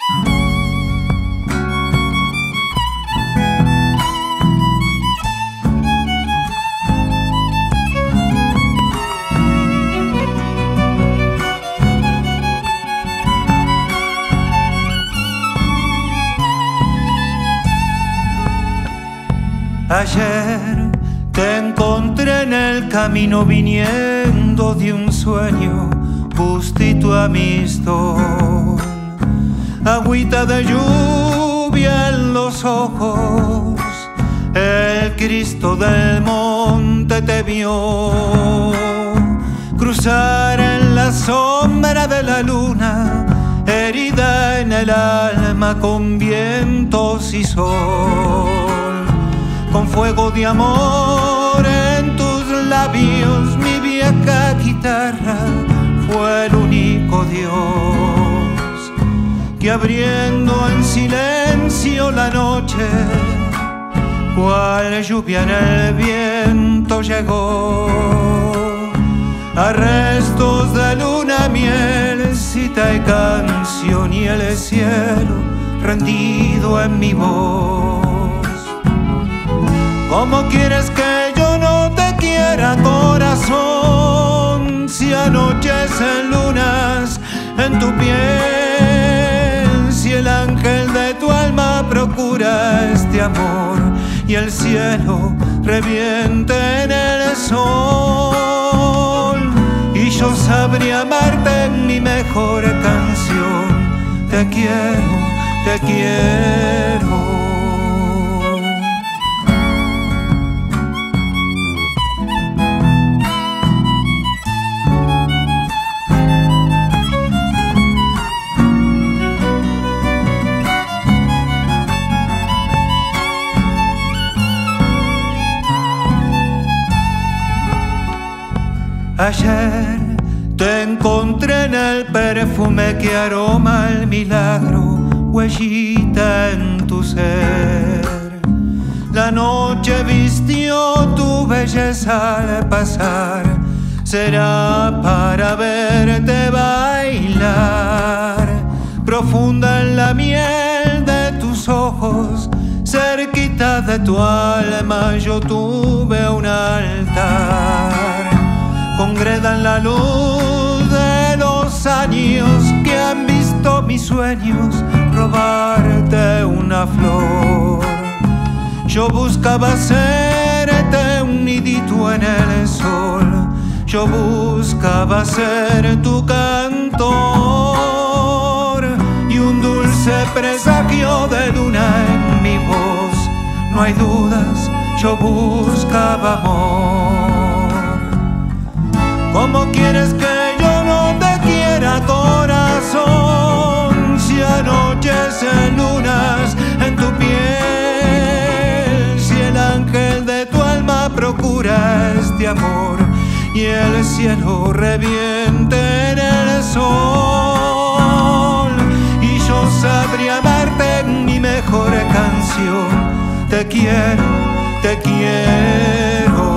Ayer te encontré en el camino viniendo de un sueño justito a mi stol. Agüita de lluvia en los ojos, el Cristo del monte te vio cruzar en la sombra de la luna, herida en el alma con vientos y sol. Con fuego de amor en tus labios, mi vieja guitarra fue el único Dios que abriendo en silencio la noche, cual lluvia en el viento llegó. A restos de luna, miel, cita y canción y el cielo rendido en mi voz. ¿Cómo quieres que yo no te quiera, corazón, si anochecen lunas en tu piel? Si el ángel de tu alma procura este amor y el cielo reviente en el sol, y yo sabría amarte en mi mejor canción. Te quiero, te quiero. Ayer te encontré en el perfume que aroma el milagro, huellita en tu ser. La noche vistió tu belleza al pasar, será para verte bailar. Profunda en la miel de tus ojos, cerquita de tu alma yo tuve un altar. Congreda en la luz de los años que han visto mis sueños robarte una flor. Yo buscaba hacerte un nidito en el sol, yo buscaba ser tu cantor y un dulce presagio de luna en mi voz. No hay dudas, yo buscaba amor. ¿Cómo quieres que yo no te quiera, corazón, si anochecen lunas en tu piel? Si el ángel de tu alma procura este amor y el cielo reviente en el sol, y yo sabría amarte en mi mejor canción. Te quiero, te quiero.